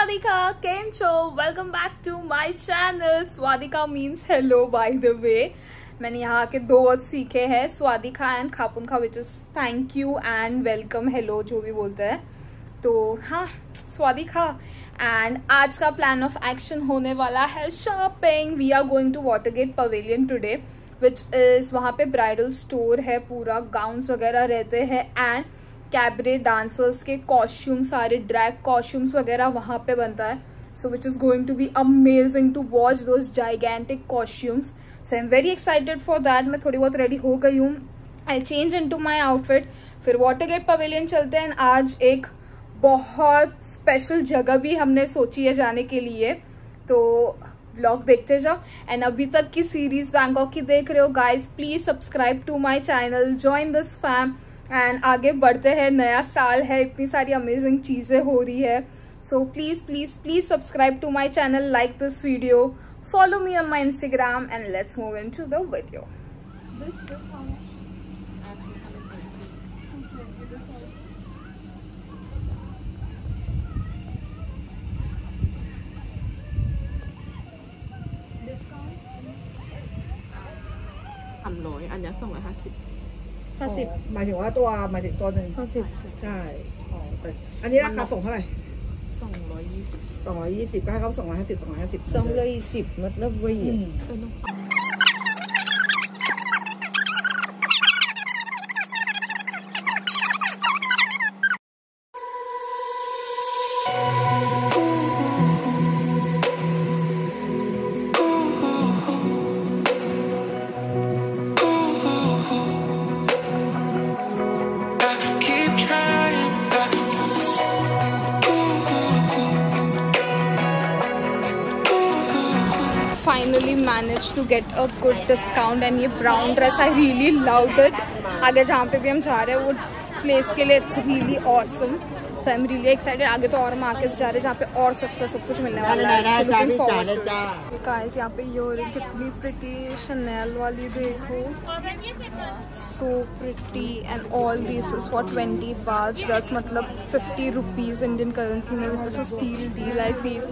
स्वादिका केम छो welcome back to my channel. स्वादिका means hello by the way. मैंने यहाँ के दो वर्ड सीखे हैं, स्वादिका एंड खापुनखा, which is thank you and welcome, hello जो भी बोलते हैं। तो हाँ, स्वादिका। एंड आज का प्लान ऑफ एक्शन होने वाला है shopping. We are going to Watergate Pavilion today, which is वहाँ पे ब्राइडल स्टोर है, पूरा गाउन्स वगैरह रहते हैं एंड कैबरे डांसर्स के कॉस्ट्यूम, सारे ड्रैग कॉस्ट्यूम्स वगैरह वहाँ पे बनता है। So which is going to be amazing to watch those gigantic costumes. So I am very excited for that. मैं थोड़ी बहुत रेडी हो गई हूँ। I change into my outfit, फिर वाटरगेट पवेलियन चलते हैं। आज एक बहुत स्पेशल जगह भी हमने सोची है जाने के लिए, तो व्लॉग देखते जाओ। एंड अभी तक की सीरीज बैंकॉक की देख रहे हो guys, please subscribe to my channel, join this fam and आगे बढ़ते हैं। नया साल है, इतनी सारी अमेजिंग चीजें हो रही है। So please please please subscribe to my channel, like this video, follow me on my Instagram and let's move into the video. This how much? Actually 220 this also. Discount 300 อันเนี้ย250 50หมายถึงว่าตัวหมายถึงตัวหนึ่ง 50 ใช่อ๋อแต่อันนี้ราคาส่งเท่าไหร่ 220 220ก็ให้เขา250 220 मतलब वही है। finally managed to get a good discount and ये brown dress I really loved it। आगे जहाँ पे भी हम जा रहे हैं वो प्लेस के लिए it's really awesome, so I'm really excited। आगे तो और मार्केट्स जा रहे हैं जहाँ पे और सस्ता सब कुछ मिलने वाला है। So looking forward to it। Guys यहाँ पे ये कितनी pretty Chanel वाली देखो, so pretty and all this is for 20 baht, just मतलब 50 rupees Indian currency में, which is a steal deal I feel।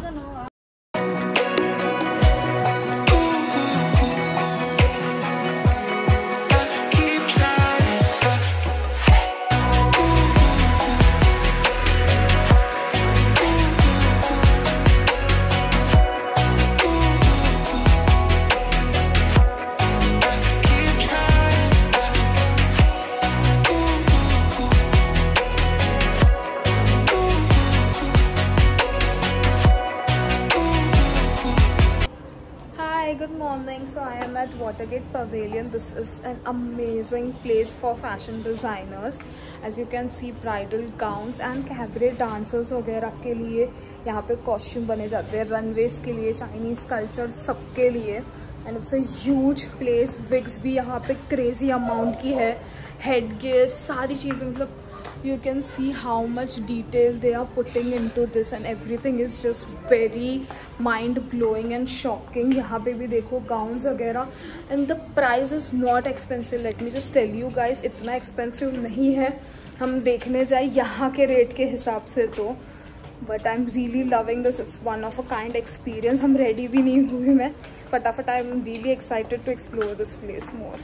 Good morning. So I am at Watergate Pavilion. This is an amazing place for fashion designers. As you can see, bridal gowns and cabaret dancers वगैरह के लिए यहाँ पे costume बने जाते हैं, runways के लिए, चाइनीज कल्चर सबके लिए। And it's a huge place. Wigs भी यहाँ पे क्रेजी अमाउंट की है, हेड गियर, सारी चीज़ें, मतलब you can see how much detail they are putting into this and everything is just very mind blowing and shocking। यहाँ पे भी देखो गाउन्स वगैरह and the price is not expensive। let me just tell you guys, इतना expensive नहीं है हम देखने जाए यहाँ के रेट के हिसाब से तो। but I'm really loving this, it's one of a kind experience। हम ready भी नहीं हुई, मैं फटाफट I'm really excited to explore this place more।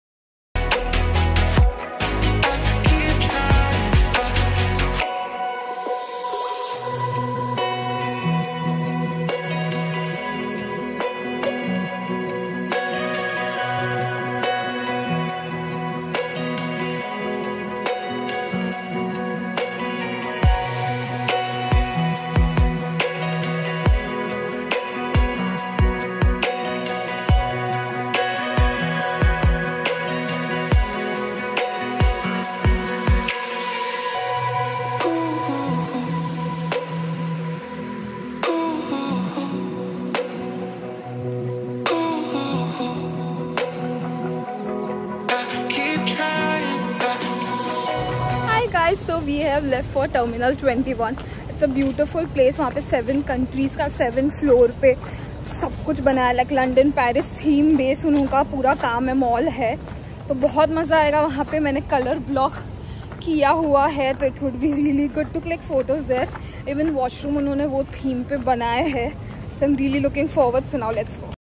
Guys, so we have left for Terminal 21. It's a beautiful place। वहाँ पे 7 countries का 7 floor पे सब कुछ बना है, like London Paris theme base उनका पूरा काम है, मॉल है, तो बहुत मज़ा आएगा वहाँ पे। मैंने कलर ब्लॉक किया हुआ है, तो it would be really good to click photos there. Even washroom उन्होंने वो थीम पे बनाया है. So I am really looking forward. So now let's go.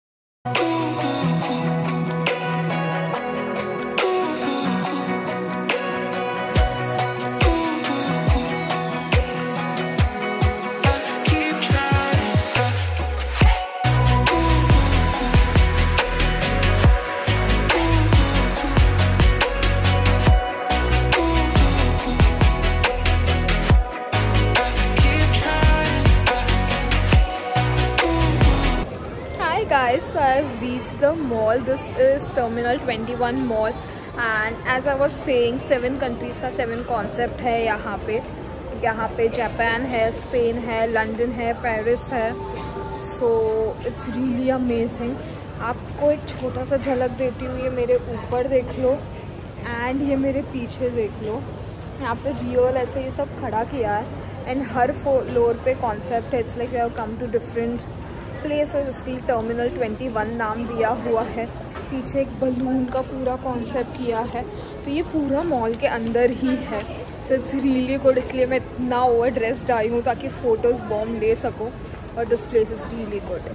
Guys, so I've reached the mall. This is Terminal 21 Mall and as I was saying 7 countries का 7 concept है यहाँ पे Japan है, स्पेन है, लंदन है, पेरिस है. So it's really amazing. आपको एक छोटा सा झलक देती हूँ. ये मेरे ऊपर देख लो एंड ये मेरे पीछे देख लो. यहाँ पे रियल ऐसे ये सब खड़ा किया है एंड हर फ्लोर पे कॉन्सेप्ट है. It's like we have come to different places. इसलिए टर्मिनल 21 नाम दिया हुआ है. पीछे एक बलून का पूरा कॉन्सेप्ट किया है. तो ये पूरा मॉल के अंदर ही है. So it's really good. इसलिए मैं इतना ओवर ड्रेस्ड आई हूँ ताकि फ़ोटोज़ बॉम्ब ले सकूँ. और this place is really good.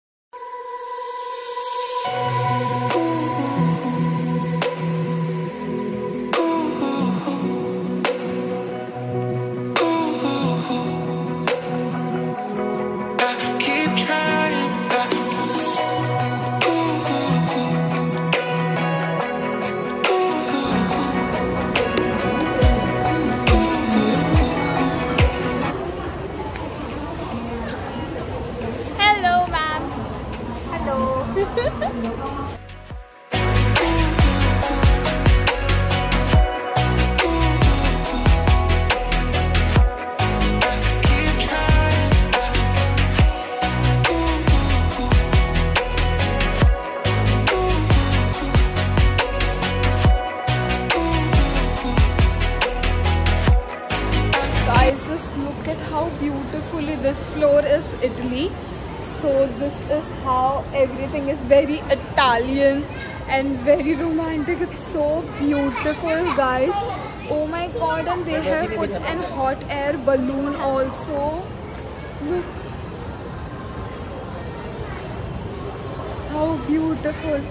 Just look at how beautifully this floor is Italy. So this is how everything is very Italian and very romantic. It's so beautiful, guys. Oh my god, and they have put an hot air balloon also. Look how beautiful.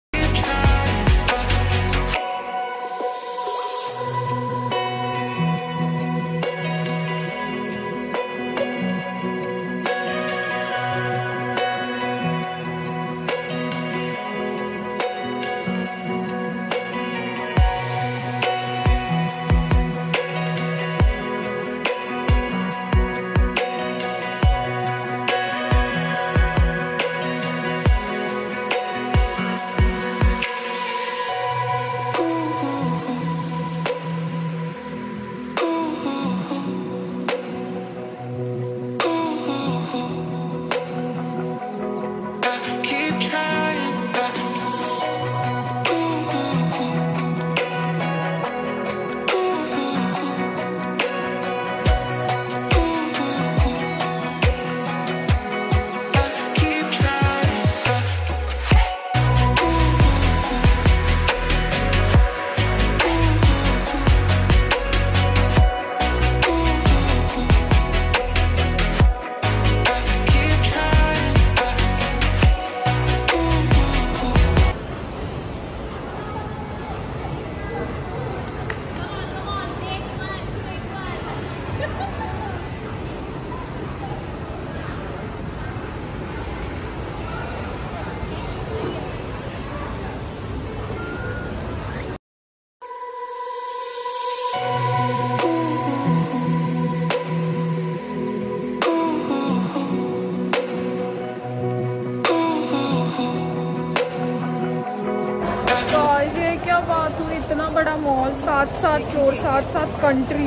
इतना बड़ा mall, 7 floor, 7 country,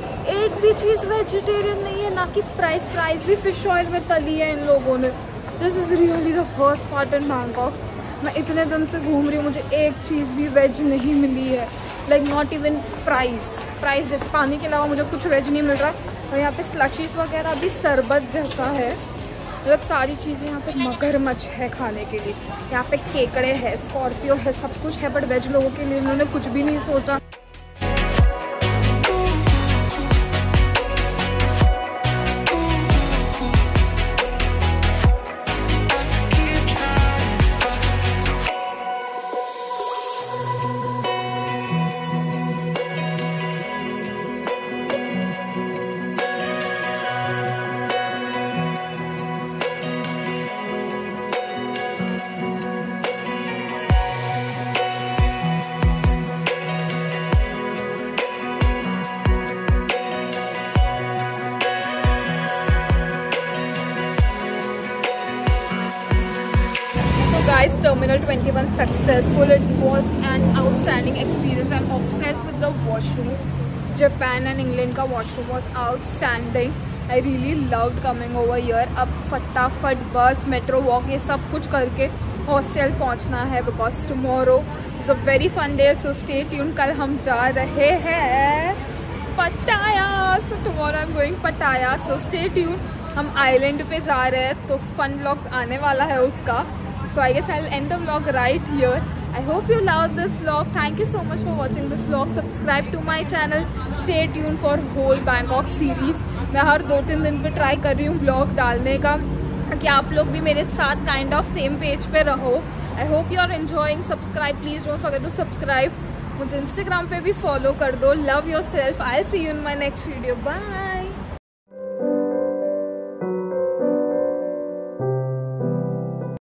एक भी चीज़ vegetarian नहीं है, ना कि fries भी fish oil में तली है इन लोगों ने। This is really the first part in Bangkok. मैं इतने दिन से घूम रही हूँ, मुझे एक चीज़ भी वेज नहीं मिली है, लाइक नॉट इवन फ्राइज जैसे पानी के अलावा मुझे कुछ वेज नहीं मिल रहा। और यहाँ पे स्लशीज वगैरह भी शरबत जैसा है, मतलब सारी चीज़ें यहाँ पे मगरमच्छ है खाने के लिए। यहाँ पे केकड़े है, स्कॉर्पियो है, सब कुछ है, बट वेज लोगों के लिए इन्होंने कुछ भी नहीं सोचा। guys, Terminal 21 successful. It was an outstanding experience. I'm obsessed with the washrooms. Japan and England का washroom was outstanding. I really loved coming over here. अब फटाफट बस, metro walk ये सब कुछ करके हॉस्टल पहुंचना है because tomorrow is a very fun day. So stay tuned. कल हम जा रहे हैं पटाया. So tomorrow I'm going पटाया. So stay tuned. हम आइलैंड पे जा रहे हैं तो फन व्लॉग आने वाला है उसका. So I guess I'll end the vlog right here. I hope you loved this vlog. Thank you so much for watching this vlog. Subscribe to my channel. Stay tuned for whole Bangkok series. मैं हर 2-3 दिन पे try कर रही हूँ vlog डालने का कि आप लोग भी मेरे साथ kind of same page पे रहो. I hope you are enjoying. Subscribe. Please don't forget to subscribe. मुझे Instagram पे भी follow कर दो. Love yourself. I'll see you in my next video. Bye.